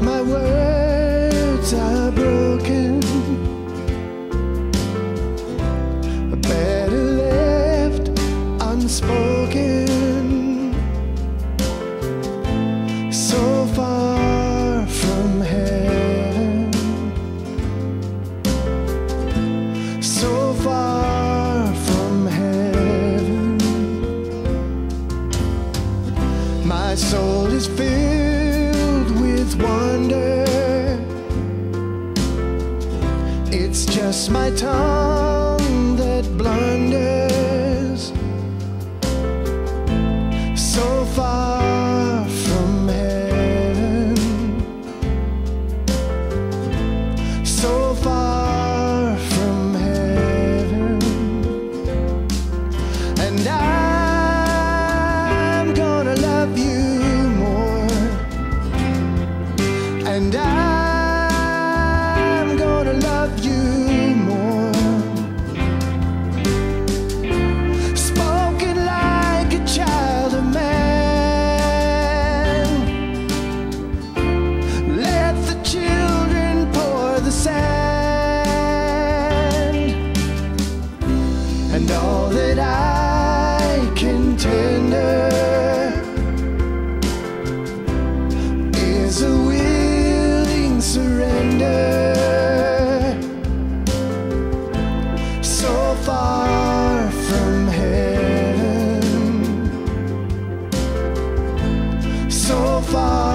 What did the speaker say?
my words are broken, better left unspoken. So far from heaven, so far from heaven. My soul is filled with wonder. It's just my tongue that blunders. So far from heaven, so far from heaven. And I'm gonna love you more, and I'm gonna love you more. Spoken like a child of man. Let the children pour the sand, and all that I can tender is a willing surrender. So far from heaven, so far